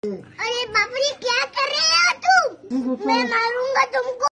अरे बाप रे, क्या कर रहे हो तुम? मैं मारूंगा तुमको।